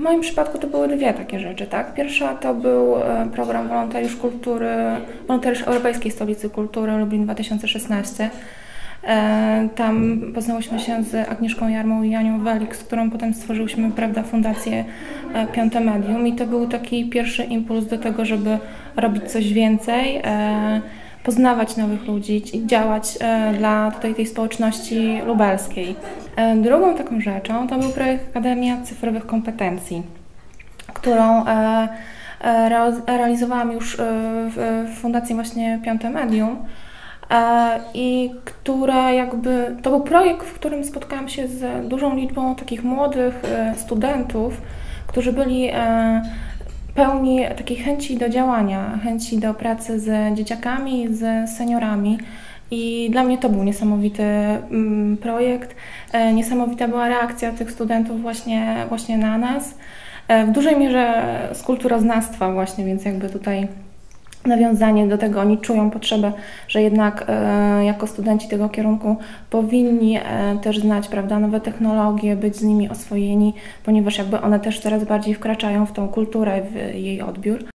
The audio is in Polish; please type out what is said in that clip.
moim przypadku to były dwie takie rzeczy, tak? Pierwsza to był program Wolontariusz Europejskiej Stolicy Kultury Lublin 2016. Tam poznałyśmy się z Agnieszką Jarmą i Anią Welik, z którą potem stworzyłyśmy, prawda, fundację Piąte Medium i to był taki pierwszy impuls do tego, żeby robić coś więcej, poznawać nowych ludzi i działać dla tutaj tej społeczności lubelskiej. Drugą taką rzeczą to był projekt Akademia Cyfrowych Kompetencji, którą realizowałam już w Fundacji właśnie Piąte Medium i która to był projekt, w którym spotkałam się z dużą liczbą takich młodych studentów, którzy byli pełni takiej chęci do działania, chęci do pracy z dzieciakami, z seniorami. I dla mnie to był niesamowity projekt, niesamowita była reakcja tych studentów właśnie na nas. W dużej mierze z kulturoznawstwa właśnie, więc jakby tutaj nawiązanie do tego, oni czują potrzebę, że jednak jako studenci tego kierunku powinni też znać, prawda, nowe technologie, być z nimi oswojeni, ponieważ jakby one też coraz bardziej wkraczają w tą kulturę, w jej odbiór.